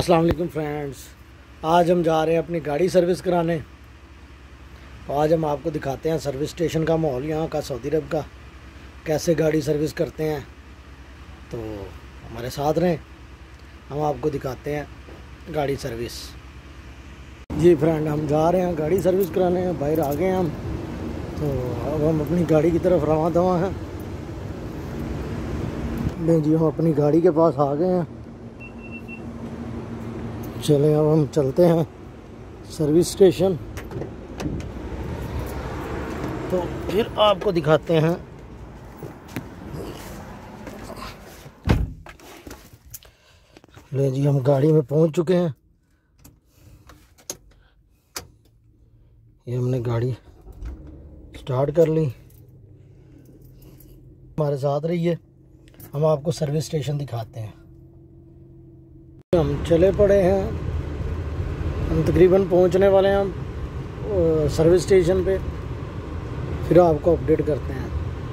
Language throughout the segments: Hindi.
अस्सलाम वालेकुम फ्रेंड्स, आज हम जा रहे हैं अपनी गाड़ी सर्विस कराने। तो आज हम आपको दिखाते हैं सर्विस स्टेशन का माहौल यहाँ का, सऊदी अरब का, कैसे गाड़ी सर्विस करते हैं। तो हमारे साथ रहें, हम आपको दिखाते हैं गाड़ी सर्विस। जी फ्रेंड, हम जा रहे हैं गाड़ी सर्विस कराने, बाहर आ गए हैं हम। तो अब हम अपनी गाड़ी की तरफ रवां दवा हैं। नहीं जी, हम अपनी गाड़ी के पास आ गए हैं। चलें अब हम चलते हैं सर्विस स्टेशन, तो फिर आपको दिखाते हैं। ले जी, हम गाड़ी में पहुंच चुके हैं। ये हमने गाड़ी स्टार्ट कर ली। हमारे साथ रहिए, हम आपको सर्विस स्टेशन दिखाते हैं। हम चले पड़े हैं, हम तकरीबन पहुंचने वाले हैं हम सर्विस स्टेशन पे, फिर आपको अपडेट करते हैं।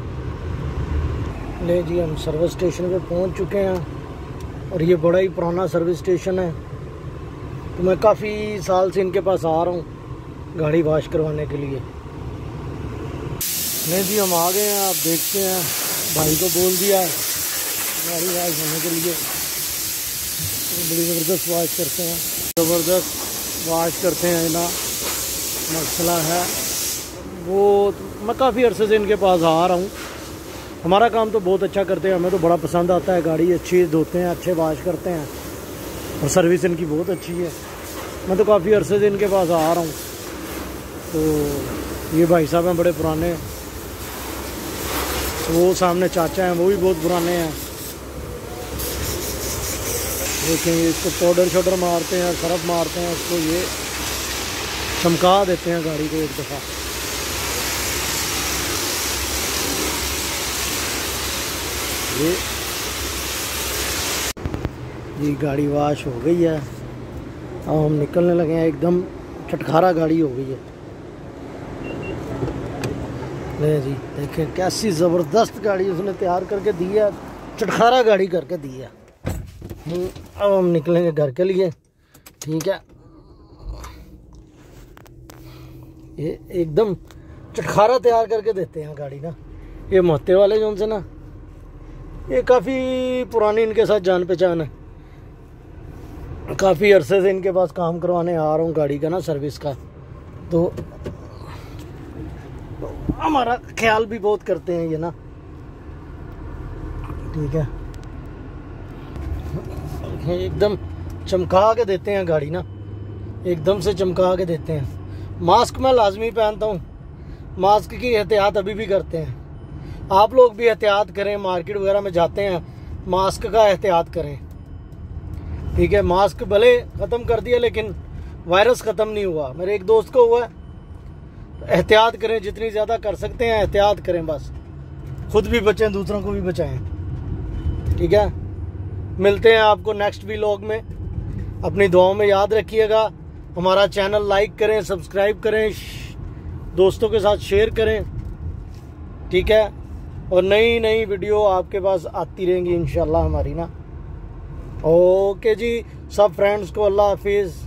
ले जी, हम सर्विस स्टेशन पे पहुंच चुके हैं और ये बड़ा ही पुराना सर्विस स्टेशन है। तो मैं काफ़ी साल से इनके पास आ रहा हूँ गाड़ी वॉश करवाने के लिए। नहीं जी, हम आ गए हैं। आप देखते हैं, भाई को बोल दिया है गाड़ी वॉश होने के लिए। बड़ी ज़बरदस्त वॉश करते हैं, ज़बरदस्त वॉश करते हैं ना। मसला है वो, मैं काफ़ी अरसे से इनके पास आ रहा हूँ। हमारा काम तो बहुत अच्छा करते हैं, हमें तो बड़ा पसंद आता है। गाड़ी अच्छी धोते हैं, अच्छे वॉश करते हैं और सर्विस इनकी बहुत अच्छी है। मैं तो काफ़ी अरसे से इनके पास आ रहा हूँ। तो ये भाई साहब हैं बड़े पुराने, वो सामने चाचा हैं, वो भी बहुत पुराने हैं। देखेंगे, इसको पाउडर शोडर मारते हैं, सरफ मारते हैं, उसको ये चमका देते हैं गाड़ी को एक दफ़ा। ये जी गाड़ी वॉश हो गई है। अब हम निकलने लगे हैं। एकदम चटखारा गाड़ी हो गई है। नहीं जी, देखें कैसी ज़बरदस्त गाड़ी उसने तैयार करके दी है, चटखारा गाड़ी करके दी है। अब हम निकलेंगे घर के लिए, ठीक है। ये एकदम चटखारा तैयार करके देते हैं गाड़ी ना। ये मोहत्ते वाले जो उनसे ना, ये काफ़ी पुरानी इनके साथ जान पहचान है। काफ़ी अरसे से इनके पास काम करवाने आ रहा हूँ गाड़ी का ना, सर्विस का। तो हमारा ख्याल भी बहुत करते हैं ये ना, ठीक है। एकदम चमका के देते हैं गाड़ी ना, एकदम से चमका के देते हैं। मास्क मैं लाजमी पहनता हूँ, मास्क की एहतियात अभी भी करते हैं। आप लोग भी एहतियात करें, मार्केट वगैरह में जाते हैं मास्क का एहतियात करें, ठीक है। मास्क भले ख़त्म कर दिया लेकिन वायरस ख़त्म नहीं हुआ। मेरे एक दोस्त को हुआ है। एहतियात करें, जितनी ज़्यादा कर सकते हैं एहतियात करें, बस खुद भी बचें, दूसरों को भी बचाएं, ठीक है। मिलते हैं आपको नेक्स्ट व्लॉग में। अपनी दुआओं में याद रखिएगा। हमारा चैनल लाइक करें, सब्सक्राइब करें, दोस्तों के साथ शेयर करें, ठीक है। और नई नई वीडियो आपके पास आती रहेंगी इंशाल्लाह हमारी ना। ओके जी, सब फ्रेंड्स को अल्लाह हाफिज़।